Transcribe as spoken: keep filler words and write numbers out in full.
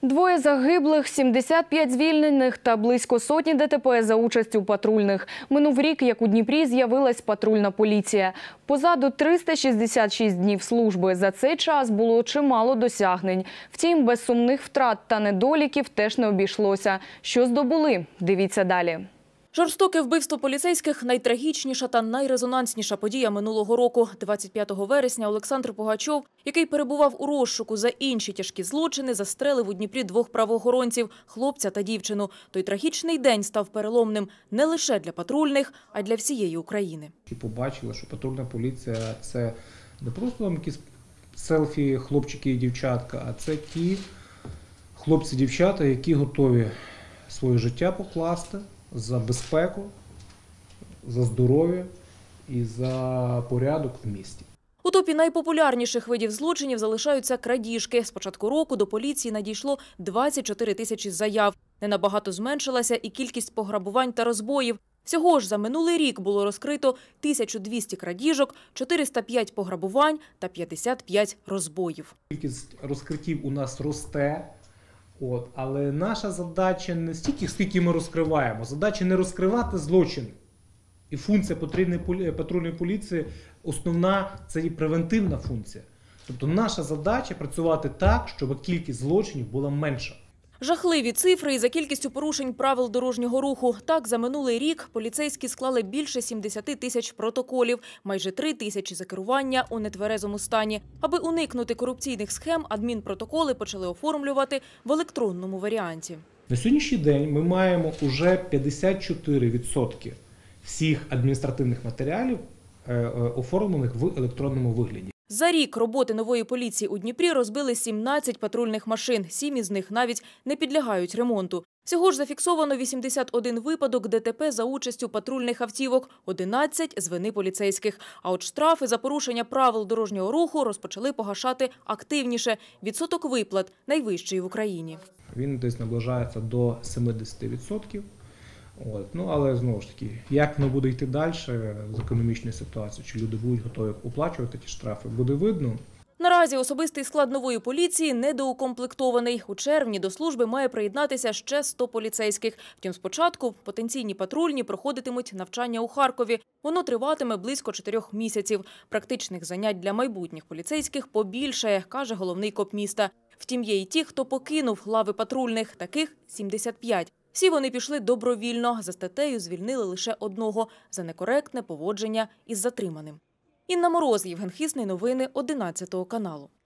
Двоє загиблих, сімдесят п'ять звільнених та близько сотні ДТП за участю патрульних. Минув рік, як у Дніпрі з'явилась патрульна поліція. Позаду триста шістдесят шість днів служби. За цей час було чимало досягнень. Втім, без сумних втрат та недоліків теж не обійшлося. Що здобули? Дивіться далі. Жорстоке вбивство поліцейських – найтрагічніша та найрезонансніша подія минулого року. двадцять п'ятого вересня Олександр Пугачов, який перебував у розшуку за інші тяжкі злочини, застрелив у Дніпрі двох правоохоронців – хлопця та дівчину. Той трагічний день став переломним не лише для патрульних, а й для всієї України. І побачили, що патрульна поліція – це не просто там якісь селфі хлопчики і дівчатка, а це ті хлопці-дівчата, які готові своє життя покласти за безпеку, за здоров'я і за порядок в місті. У топі найпопулярніших видів злочинів залишаються крадіжки. З початку року до поліції надійшло двадцять чотири тисячі заяв. Ненабагато зменшилася і кількість пограбувань та розбоїв. Всього ж за минулий рік було розкрито тисячу двісті крадіжок, чотириста п'ять пограбувань та п'ятдесят п'ять розбоїв. Кількість розкриттів у нас росте. От, але наша задача не стільки, скільки ми розкриваємо. Задача не розкривати злочини. І функція патрульної поліції основна – це і превентивна функція. Тобто наша задача працювати так, щоб кількість злочинів була менша. Жахливі цифри і за кількістю порушень правил дорожнього руху. Так, за минулий рік поліцейські склали більше сімдесят тисяч протоколів, майже три тисячі за керування у нетверезому стані. Аби уникнути корупційних схем, адмінпротоколи почали оформлювати в електронному варіанті. На сьогоднішній день ми маємо вже п'ятдесят чотири відсотки всіх адміністративних матеріалів оформлених в електронному вигляді. За рік роботи нової поліції у Дніпрі розбили сімнадцять патрульних машин. Сім із них навіть не підлягають ремонту. Всього ж зафіксовано вісімдесят один випадок ДТП за участю патрульних автівок, одинадцять – з вини поліцейських. А от штрафи за порушення правил дорожнього руху розпочали погашати активніше. Відсоток виплат – найвищий в Україні. Він десь наближається до сімдесят відсотків. От. Ну, але, знову ж таки, як воно буде йти далі з економічною ситуацією, чи люди будуть готові оплачувати ті штрафи, буде видно. Наразі особистий склад нової поліції недоукомплектований. У червні до служби має приєднатися ще сто поліцейських. Втім, спочатку потенційні патрульні проходитимуть навчання у Харкові. Воно триватиме близько чотирьох місяців. Практичних занять для майбутніх поліцейських побільшає, каже головний коп міста. Втім, є й ті, хто покинув лави патрульних. Таких сімдесят п'ять. Всі вони пішли добровільно. За статтею звільнили лише одного – за некоректне поводження із затриманим. Інна Мороз, Євген Хисний, новини одинадцятого каналу.